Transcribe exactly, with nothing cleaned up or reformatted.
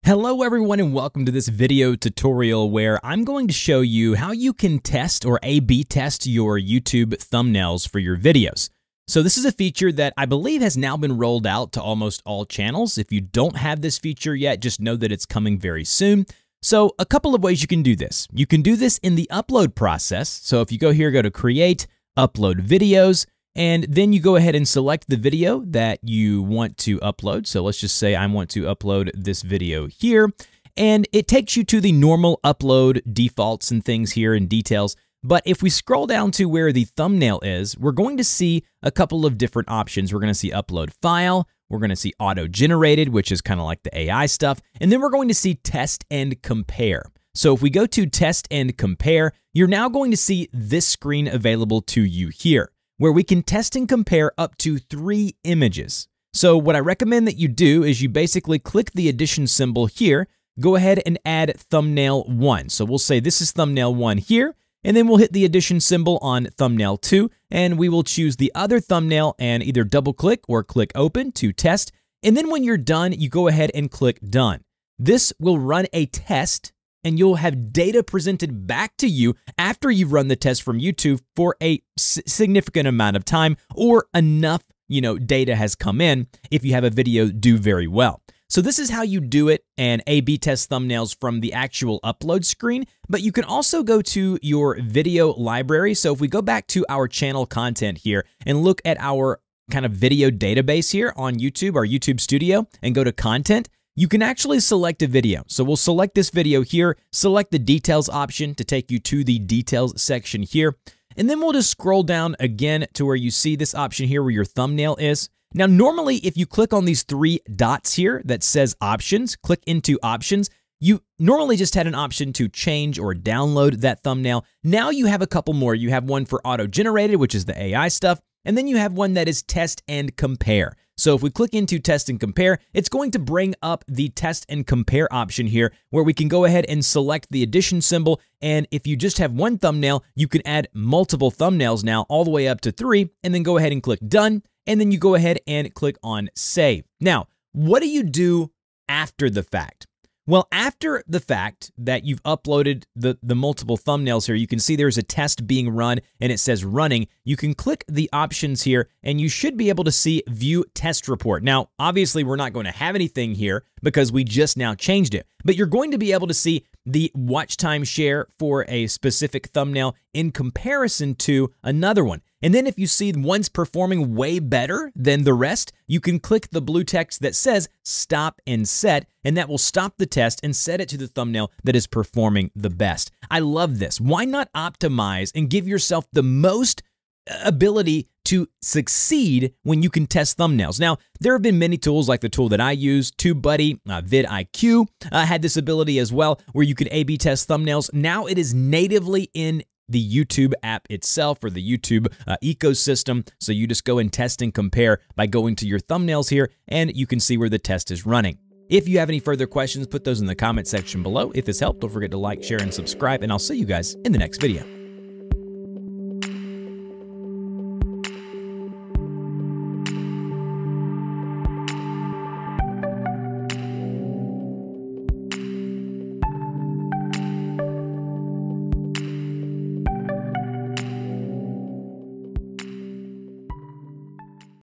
Hello everyone and welcome to this video tutorial where I'm going to show you how you can test or A B test your YouTube thumbnails for your videos. So this is a feature that I believe has now been rolled out to almost all channels. If you don't have this feature yet, just know that it's coming very soon. So a couple of ways you can do this. You can do this in the upload process. So if you go here, go to Create, Upload Videos, and then you go ahead and select the video that you want to upload. So let's just say I want to upload this video here. And it takes you to the normal upload defaults and things here and details. But if we scroll down to where the thumbnail is, we're going to see a couple of different options. We're going to see upload file. We're going to see auto-generated, which is kind of like the A I stuff. And then we're going to see test and compare. So if we go to test and compare, you're now going to see this screen available to you here, where we can test and compare up to three images. So what I recommend that you do is you basically click the addition symbol here, go ahead and add thumbnail one. So we'll say this is thumbnail one here, and then we'll hit the addition symbol on thumbnail two, and we will choose the other thumbnail and either double click or click open to test. And then when you're done, you go ahead and click done. This will run a test and you'll have data presented back to you after you've run the test from YouTube for a significant amount of time, or enough, you know, data has come in if you have a video do very well. So this is how you do it and A B test thumbnails from the actual upload screen, but you can also go to your video library. So if we go back to our channel content here and look at our kind of video database here on YouTube, our YouTube Studio, and go to content, you can actually select a video. So we'll select this video here, select the details option to take you to the details section here. And then we'll just scroll down again to where you see this option here where your thumbnail is. Now, normally if you click on these three dots here that says options, click into options, you normally just had an option to change or download that thumbnail. Now you have a couple more. You have one for auto-generated, which is the A I stuff. And then you have one that is test and compare. So if we click into test and compare, it's going to bring up the test and compare option here where we can go ahead and select the addition symbol. And if you just have one thumbnail, you can add multiple thumbnails now all the way up to three, and then go ahead and click done. And then you go ahead and click on save. Now, what do you do after the fact? Well, after the fact that you've uploaded the, the multiple thumbnails here, you can see there's a test being run and it says running. You can click the options here and you should be able to see view test report. Now, obviously, we're not going to have anything here because we just now changed it, but you're going to be able to see the watch time share for a specific thumbnail in comparison to another one. And then if you see one's performing way better than the rest, you can click the blue text that says stop and set, and that will stop the test and set it to the thumbnail that is performing the best. I love this. Why not optimize and give yourself the most ability to succeed when you can test thumbnails? Now, there have been many tools like the tool that I use, TubeBuddy, uh, vidIQ uh, had this ability as well where you could A B test thumbnails. Now it is natively in the YouTube app itself or the YouTube uh, ecosystem. So you just go and test and compare by going to your thumbnails here and you can see where the test is running. If you have any further questions, put those in the comment section below. If this helped, don't forget to like, share, and subscribe, and I'll see you guys in the next video.